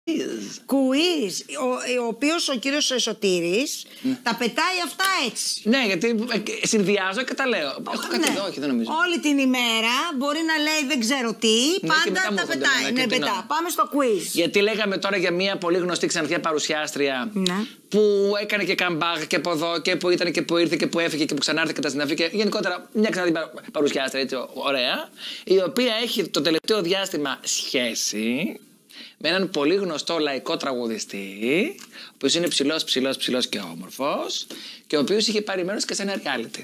Κουίζ. Ο οποίος ο κύριος Σωτήρης τα πετάει αυτά έτσι. Ναι, γιατί συνδυάζω και τα λέω. Έχω κάτι εδώ, όχι, δεν νομίζω. Όλη την ημέρα μπορεί να λέει δεν ξέρω τι, πάντα τα πετάει. Ναι, πετά. Πάμε στο quiz. Γιατί λέγαμε τώρα για μια πολύ γνωστή ξανθιά παρουσιάστρια που έκανε και καμπάγ και από εδώ και που ήταν και που ήρθε και που έφυγε και που ξανάρθε και τα συναφή. Γενικότερα μια ξανθή παρουσιάστρια, έτσι ωραία, η οποία έχει το τελευταίο διάστημα σχέση με έναν πολύ γνωστό λαϊκό τραγουδιστή, ο οποίος είναι ψηλός και όμορφος και ο οποίος είχε πάρει μέρος και σε ένα reality.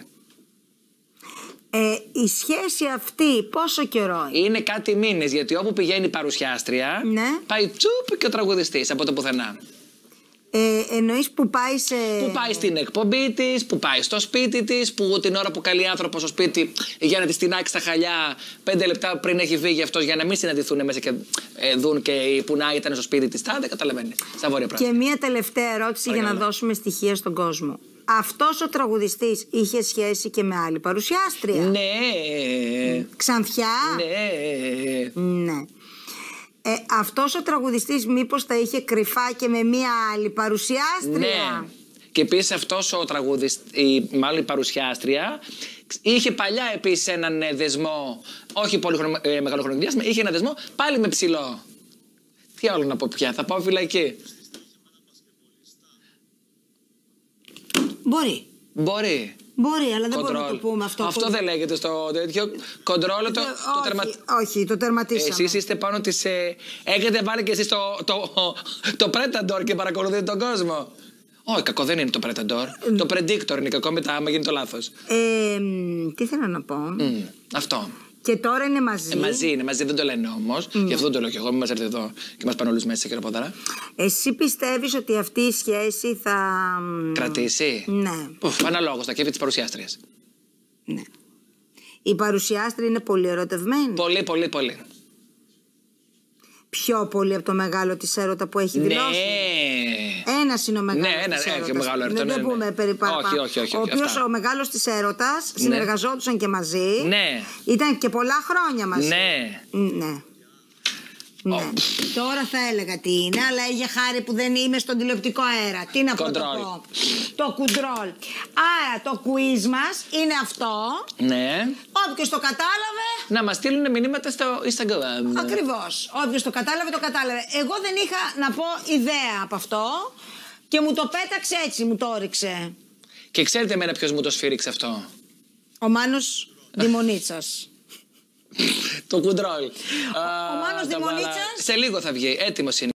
Η σχέση αυτή πόσο καιρό είναι? Είναι κάτι μήνες, γιατί όπου πηγαίνει η παρουσιάστρια, πάει τσουπ και ο τραγουδιστής από το πουθενά. Εννοείς που πάει σε... Που πάει στην εκπομπή της, που πάει στο σπίτι της, που την ώρα που καλεί άνθρωπο στο σπίτι για να τη στηνάξει στα χαλιά 5 λεπτά πριν έχει φύγει αυτός, για να μην συναντηθούν μέσα και δουν και που να ήταν στο σπίτι της. Δεν καταλαβαίνει. Στα βόρεια πράγματα. Και μία τελευταία ερώτηση για να δώσουμε στοιχεία στον κόσμο. Αυτός ο τραγουδιστής είχε σχέση και με άλλη παρουσιάστρια? Ναι. Ξανθιά? Ναι. Αυτός ο τραγουδιστής μήπως τα είχε κρυφά και με μία άλλη παρουσιάστρια? Ναι. Και επίσης αυτός ο τραγουδιστής, μάλλον η παρουσιάστρια, είχε παλιά επίσης έναν δεσμό, όχι πολύ μεγάλο χρονικό διάστημα, είχε ένα δεσμό πάλι με ψηλό. Τι άλλο να πω πια, θα πάω φυλακή. Μπορεί. Μπορεί, αλλά δεν μπορούμε να το πούμε αυτό. Αυτό δεν λέγεται στο τέτοιο. Κοντρόλ Όχι, το τερματίσαμε. Εσείς είστε πάνω της... Έχετε βάλει και εσείς το Predator και παρακολουθείτε τον κόσμο. Όχι, κακό δεν είναι το Predator. Το Predictor είναι κακό μετά, άμα γίνει το λάθος. Τι θέλω να πω. Αυτό. Και τώρα είναι μαζί. Μαζί είναι, δεν το λένε όμως. Γι' αυτό το λέω και εγώ, μην μας έρθετε εδώ και μας πάνε όλους μέσα σε χειροπόδαρα. Εσύ πιστεύεις ότι αυτή η σχέση θα... κρατήσει? Ναι. Αναλόγως, τα κέφια της παρουσιάστριας. Ναι. Η παρουσιάστρια είναι πολύ ερωτευμένη? Πολύ. Πιο πολύ από το μεγάλο της έρωτα που έχει δηλώσει? Ναι. Ένας είναι ο μεγάλος της έρωτας. Μεγάλο έρωτα, δεν πούμε περί παραπάνω. Όχι. Ο οποίος ο μεγάλος της έρωτας συνεργαζόντουσαν και μαζί. Ναι. Ήταν και πολλά χρόνια μαζί. Ναι. Τώρα θα έλεγα τι είναι, αλλά είχε χάρη που δεν είμαι στον τηλεοπτικό αέρα. Τι να πω? Το κουντρόλ. Άρα το quiz μας είναι αυτό. Ναι. Όποιος το κατάλαβε... να μας στείλουν μηνύματα στο Instagram. Ακριβώς. Όποιος το κατάλαβε, το κατάλαβε. Εγώ δεν είχα να πω ιδέα από αυτό και μου το πέταξε έτσι, μου το όριξε. Και ξέρετε εμένα ποιος μου το σφύριξε αυτό? Ο Μάνος Δημονίτσας. Το κουντρόλ. Ο Μάνος Δημονίτσας. Σε λίγο θα βγει, έτοιμος είναι.